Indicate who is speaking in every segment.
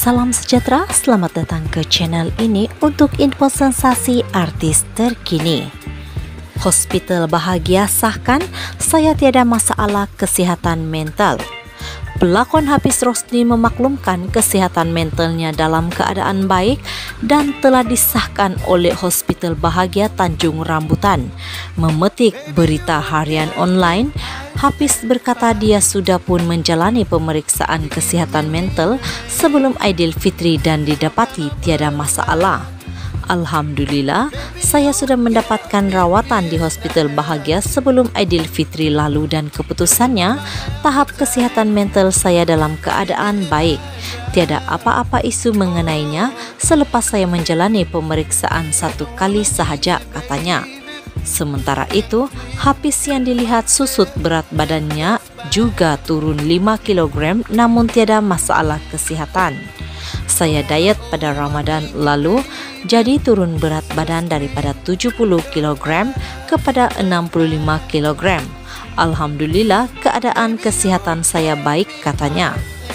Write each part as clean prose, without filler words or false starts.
Speaker 1: Salam sejahtera, selamat datang ke channel ini untuk info sensasi artis terkini. Hospital bahagia sahkan saya tiada masalah kesihatan mental. Pelakon Hafiz Rosdi memaklumkan kesihatan mentalnya dalam keadaan baik dan telah disahkan oleh Hospital Bahagia Tanjung Rambutan. Memetik berita harian online, Hafiz berkata dia sudah pun menjalani pemeriksaan kesihatan mental sebelum Aidilfitri dan didapati tiada masalah. Alhamdulillah, saya sudah mendapatkan rawatan di Hospital Bahagia sebelum Aidilfitri lalu dan keputusannya, tahap kesihatan mental saya dalam keadaan baik. Tiada apa-apa isu mengenainya selepas saya menjalani pemeriksaan 1 kali sahaja, katanya. Sementara itu, Hafiz yang dilihat susut berat badannya juga turun 5 kg namun tiada masalah kesihatan. Saya diet pada Ramadan lalu, jadi turun berat badan daripada 70 kg kepada 65 kg. Alhamdulillah, keadaan kesihatan saya baik, katanya.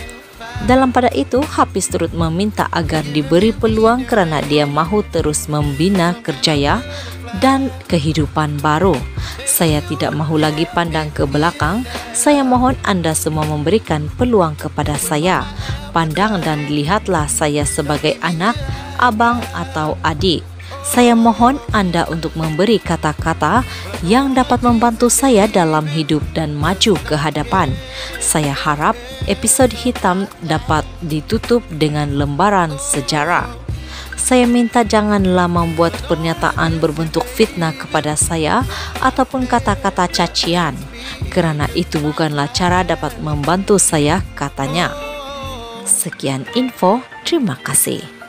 Speaker 1: Dalam pada itu, Hafiz turut meminta agar diberi peluang kerana dia mahu terus membina kerjaya dan kehidupan baru. Saya tidak mahu lagi pandang ke belakang. Saya mohon anda semua memberikan peluang kepada saya. Pandang dan lihatlah saya sebagai anak, abang atau adik. Saya mohon anda untuk memberi kata-kata yang dapat membantu saya dalam hidup dan maju ke hadapan. Saya harap episod hitam dapat ditutup dengan lembaran sejarah. Saya minta janganlah membuat pernyataan berbentuk fitnah kepada saya ataupun kata-kata cacian, kerana itu bukanlah cara dapat membantu saya, katanya. Sekian info, terima kasih.